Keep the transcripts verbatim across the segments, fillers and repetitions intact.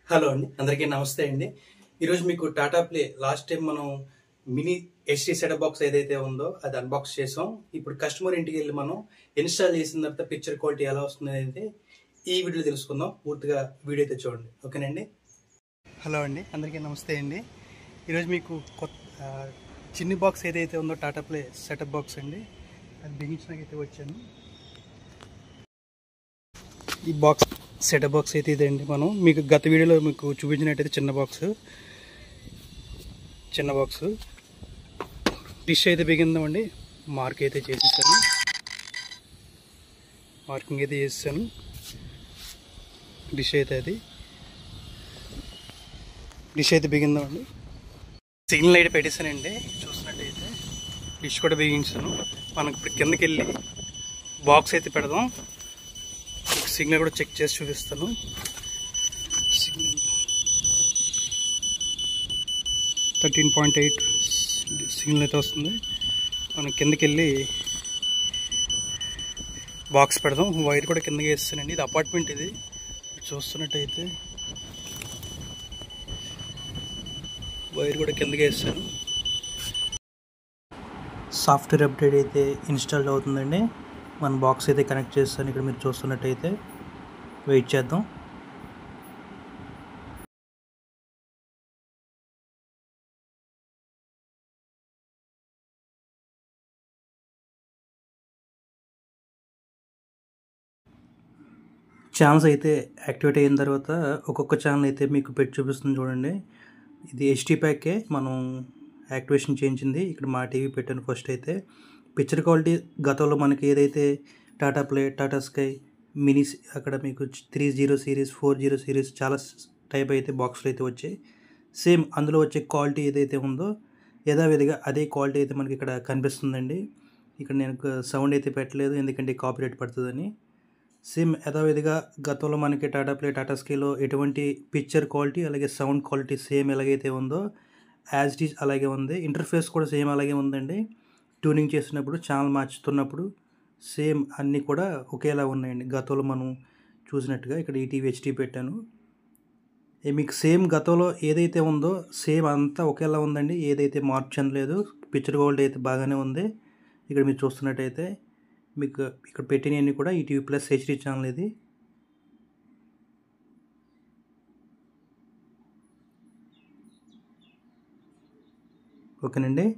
Hello అండి, అందరికీ నమస్తే అండి. ఈరోజు మీకు టాటా ప్లే లాస్ట్ టైం మనం మినీ హెచ్డి సెటప్ బాక్స్ ఏదైతే ఉందో అది అన్బాక్స్ చేసాం. ఇప్పుడు కస్టమర్ ఇంటికి వెళ్ళి మనం ఇన్స్టాల్ చేసిన తర్వాత పిక్చర్ క్వాలిటీ ఎలా వస్తుంది అనేది ఈ వీడియోలో తెలుసుకుందాం. పూర్తిగా వీడియో అయితే చూడండి, ఓకేనండి. హలో అండి, అందరికీ నమస్తే అండి. ఈరోజు మీకు కొత్త చిన్ని బాక్స్ ఏదైతే ఉందో టాటా ప్లే సెటప్ బాక్స్ అండి, అది బిగించడానికైతే వచ్చాను. ఈ బాక్స్ సెటప్ బాక్స్ అయితే ఇదండి. మనం మీకు గత వీడియోలో మీకు చూపించినట్టయితే చిన్న బాక్స్ చిన్న బాక్స్ డిష్ అయితే బిగిందామండి. మార్క్ అయితే చేసేసాను, మార్కింగ్ అయితే చేసాను. డిష్ అయితే అది డిష్ అయితే బిగిందామండి. సిగ్నల్ అయితే పెట్టేసానండి. చూసినట్టయితే డిష్ కూడా బిగించాను. మనకి ఇప్పుడు కిందకి వెళ్ళి బాక్స్ అయితే పెడదాం. సిగ్నల్ కూడా చెక్ చేసి చూపిస్తాను. Signal thirteen point eight signal అయితే వస్తుంది. మనం కిందకి వెళ్ళి బాక్స్ పెడదాం. వైర్ కూడా కిందకి వేస్తానండి. ఇది అపార్ట్మెంట్, ఇది చూస్తున్నట్టయితే వైర్ కూడా కిందకి వేస్తాను. సాఫ్ట్వేర్ అప్డేట్ అయితే ఇన్స్టాల్ అవుతుందండి. మన బాక్స్ అయితే కనెక్ట్ చేస్తాను. ఇక్కడ మీరు చూస్తున్నట్టయితే వెయిట్ చేద్దాం. ఛానల్స్ అయితే యాక్టివేట్ అయిన తర్వాత ఒక్కొక్క ఛానల్ అయితే మీకు పెట్టి చూపిస్తుంది చూడండి. ఇది హెచ్డి ప్యాకే మనం యాక్టివేషన్ చేయించింది. ఇక్కడ మా టీవీ పెట్టాను. ఫస్ట్ అయితే పిక్చర్ క్వాలిటీ గతంలో మనకి ఏదైతే Tata Play, Tata Sky, mini, అక్కడ మీకు three zero series, four zero series చాలా టైప్ అయితే బాక్స్లు అయితే వచ్చాయి. సేమ్ అందులో వచ్చే క్వాలిటీ ఏదైతే ఉందో యథావిధిగా అదే క్వాలిటీ అయితే మనకి ఇక్కడ కనిపిస్తుందండి. ఇక్కడ నేను సౌండ్ అయితే పెట్టలేదు, ఎందుకంటే కాపీరైట్ పడుతుందని. సేమ్ యథావిధిగా గతంలో మనకి టాటా ప్లే, టాటా స్కైలో ఎటువంటి పిక్చర్ క్వాలిటీ అలాగే సౌండ్ క్వాలిటీ సేమ్ ఎలాగైతే ఉందో యాజ్ ఇట్ ఈజ్ అలాగే ఉంది. ఇంటర్ఫేస్ కూడా సేమ్ అలాగే ఉందండి. ట్యూనింగ్ చేసినప్పుడు, ఛానల్ మార్చుతున్నప్పుడు సేమ్ అన్నీ కూడా ఒకేలా ఉన్నాయండి. గతంలో మనం చూసినట్టుగా ఇక్కడ ఈటీవీ హెచ్డి పెట్టాను. మీకు సేమ్ గతంలో ఏదైతే ఉందో సేమ్ అంతా ఒకేలా ఉందండి. ఏదైతే మార్పు చెందలేదు. పిక్చర్ క్వాలిటీ అయితే బాగానే ఉంది. ఇక్కడ మీరు చూస్తున్నట్టయితే మీకు ఇక్కడ పెట్టినవన్నీ కూడా ఈటీవీ ప్లస్ హెచ్డి ఛానల్ ఇది. ఓకేనండి.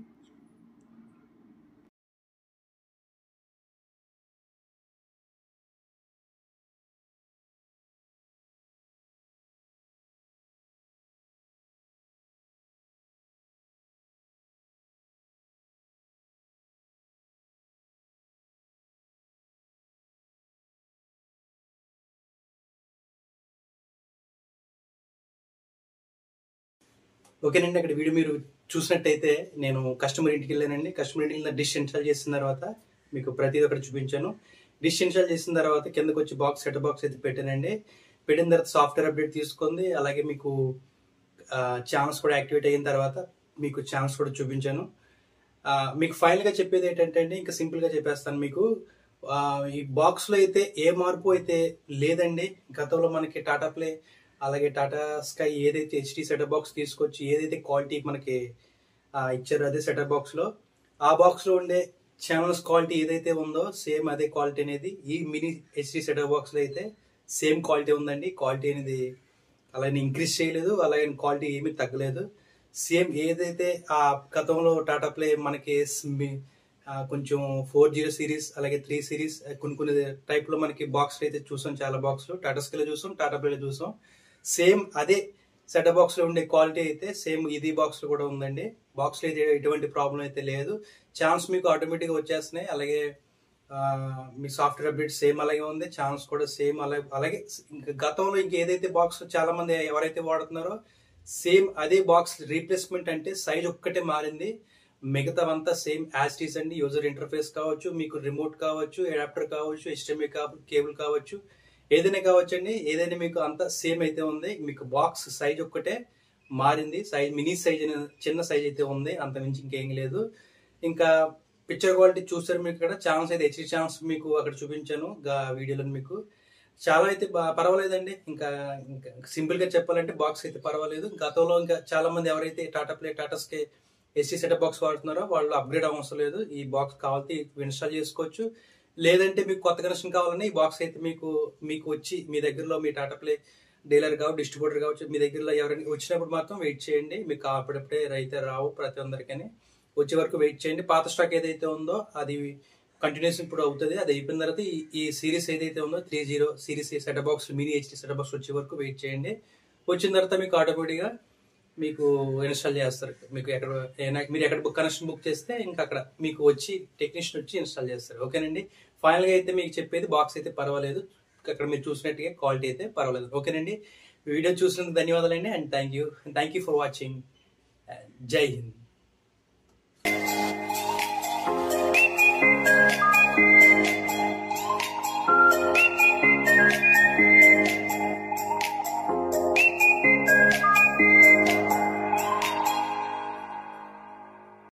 ఓకేనండి, అక్కడ వీడియో మీరు చూసినట్టయితే నేను కస్టమర్ ఇంటికి వెళ్ళానండి. కస్టమర్ ఇంటికి వెళ్ళిన డిష్ ఇన్స్టాల్ చేసిన తర్వాత మీకు ప్రతిదీ ఒకటి చూపించాను. డిష్ ఇన్స్టాల్ చేసిన తర్వాత కిందకు వచ్చి బాక్స్ సెట్ బాక్స్ అయితే పెట్టానండి. పెట్టిన తర్వాత సాఫ్ట్వేర్ అప్డేట్ తీసుకుంది. అలాగే మీకు ఛానల్స్ కూడా యాక్టివేట్ అయిన తర్వాత మీకు ఛానల్స్ కూడా చూపించాను. మీకు ఫైనల్గా చెప్పేది ఏంటంటే అండి, ఇంకా సింపుల్గా చెప్పేస్తాను మీకు. ఈ బాక్స్లో అయితే ఏ మార్పు అయితే లేదండి. గతంలో మనకి టాటా ప్లే అలాగే టాటా స్కై ఏదైతే హెచ్డి సెటప్ బాక్స్ తీసుకొచ్చి ఏదైతే క్వాలిటీ మనకి ఇచ్చారో అదే సెటప్ బాక్స్లో, ఆ బాక్స్లో ఉండే ఛానల్స్ క్వాలిటీ ఏదైతే ఉందో సేమ్ అదే క్వాలిటీ అనేది ఈ మినీ హెచ్డి సెటప్ బాక్స్లో అయితే సేమ్ క్వాలిటీ ఉందండి. క్వాలిటీ అనేది అలాగే ఇంక్రీజ్ చేయలేదు, అలాగే క్వాలిటీ ఏమీ తగ్గలేదు. సేమ్ ఏదైతే ఆ గతంలో టాటా ప్లే మనకి కొంచెం ఫోర్ జీరో సిరీస్ అలాగే త్రీ సిరీస్ కొన్ని కొన్ని టైప్లో మనకి బాక్స్లో అయితే చూసాం. చాలా బాక్స్లో టాటా స్కైలో చూసాం, టాటా ప్లేలో చూసాం. సేమ్ అదే సెటప్ బాక్స్లో ఉండే క్వాలిటీ అయితే సేమ్ ఇది బాక్స్లో కూడా ఉందండి. బాక్స్లో అయితే ఎటువంటి ప్రాబ్లం అయితే లేదు. ఛానల్స్ మీకు ఆటోమేటిక్గా వచ్చేస్తున్నాయి. అలాగే మీ సాఫ్ట్వేర్ అప్డేట్ సేమ్ అలాగే ఉంది. ఛానల్స్ కూడా సేమ్ అలాగే అలాగే ఇంకా గతంలో ఇంక ఏదైతే బాక్స్ చాలా మంది ఎవరైతే వాడుతున్నారో సేమ్ అదే బాక్స్ రీప్లేస్మెంట్, అంటే సైజ్ ఒక్కటే మారింది. మిగతావంతా సేమ్ యాజ్ ఇట్ ఈస్ అండి. యూజర్ ఇంటర్ఫేస్ కావచ్చు, మీకు రిమోట్ కావచ్చు, అడాప్టర్ కావచ్చు, హెచ్డిఎంఐ కేబుల్ కావచ్చు, ఏదైనా కావచ్చు అండి. ఏదైనా మీకు అంతా సేమ్ అయితే ఉంది. మీకు బాక్స్ సైజ్ ఒక్కటే మారింది. సైజ్ మినీ సైజ్ చిన్న సైజ్ అయితే ఉంది, అంత మించి ఇంకేం లేదు. ఇంకా పిక్చర్ క్వాలిటీ చూసారు మీకు. ఇక్కడ ఛానల్స్ అయితే హెచ్డి ఛానల్స్ మీకు అక్కడ చూపించాను వీడియోలో. మీకు చాలా అయితే బా- పర్వాలేదండి. ఇంకా ఇంకా సింపుల్ గా చెప్పాలంటే బాక్స్ అయితే పర్వాలేదు. గతంలో ఇంకా చాలా మంది ఎవరైతే Tata Play Tata Sky SD setup box వాడుతున్నారో వాళ్ళు అప్గ్రేడ్ అవసరం లేదు. ఈ బాక్స్ కావాలంటే ఇన్స్టాల్ చేసుకోవచ్చు. లేదంటే మీకు కొత్త కనెక్షన్ కావాలన్నా ఈ బాక్స్ అయితే మీకు మీకు వచ్చి మీ దగ్గరలో మీ టాటా ప్లే డీలర్ కావచ్చు, డిస్ట్రిబ్యూటర్ కావచ్చు, మీ దగ్గరలో ఎవరైనా వచ్చినప్పుడు మాత్రం వెయిట్ చేయండి. మీకు అప్పుడప్పుడే అయితే రావు ప్రతి ఒక్కరికని. వచ్చే వరకు వెయిట్ చేయండి. పాత స్టాక్ ఏదైతే ఉందో అది కంటిన్యూస్ ఇప్పుడు అవుతుంది. అది అయిపోయిన తర్వాత ఈ ఈ సిరీస్ ఏదైతే ఉందో three zero series set box mini HD set box వచ్చే వరకు వెయిట్ చేయండి. వచ్చిన తర్వాత మీకు ఆటోమేటిక్గా మీకు ఇన్స్టాల్ చేస్తారు. మీకు ఎక్కడ ఏనా- మీరు ఎక్కడ బుక్ కనెక్షన్ బుక్ చేస్తే ఇంకా అక్కడ మీకు వచ్చి టెక్నీషియన్ వచ్చి ఇన్స్టాల్ చేస్తారు. ఓకేనండి. ఫైనల్గా అయితే మీకు చెప్పేది బాక్స్ అయితే పర్వాలేదు. అక్కడ మీరు చూసినట్టుగా క్వాలిటీ అయితే పర్వాలేదు. ఓకేనండి. వీడియో చూసినందుకు ధన్యవాదాలండి. And thank you thank you for watching. జై హింద్.